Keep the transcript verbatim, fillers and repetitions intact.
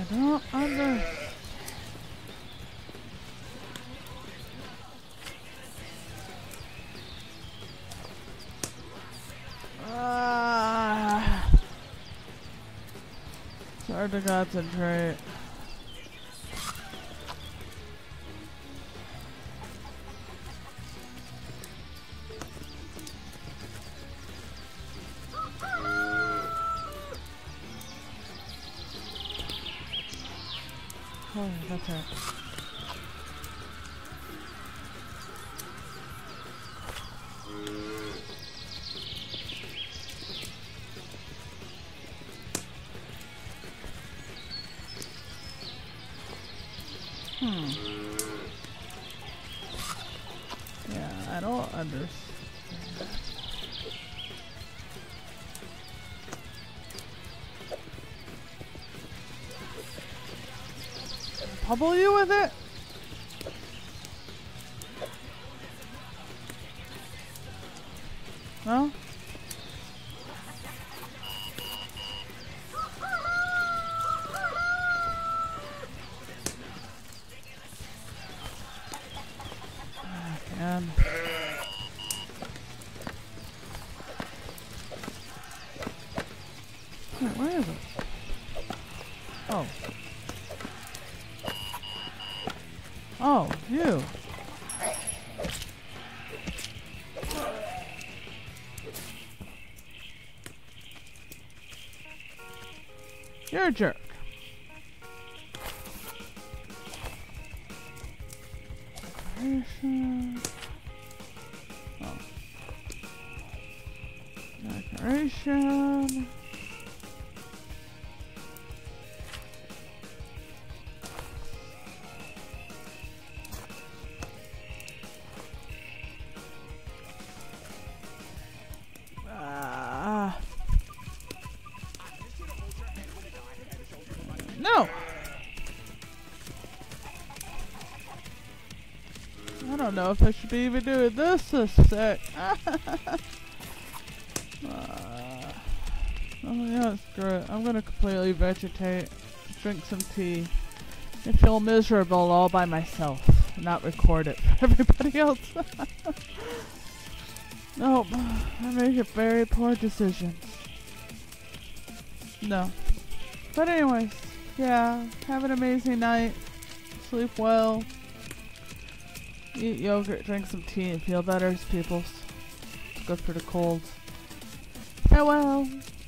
don't under. Ah, it's hard to concentrate. Oh, that's it. Hmm. Yeah, I don't understand. Pummel you with it? No? Again. Wait, where is it? Oh. Oh, you. You're a jerk. Decoration. Oh. Decoration. No! I don't know if I should be even doing this this sick. uh, oh yeah, screw it. I'm gonna completely vegetate, drink some tea, and feel miserable all by myself. Not record it for everybody else. Nope. I make a very poor decisions. No. But anyways. Yeah, have an amazing night. Sleep well. Eat yogurt, drink some tea, and feel better, peoples. It's good for the cold. Farewell.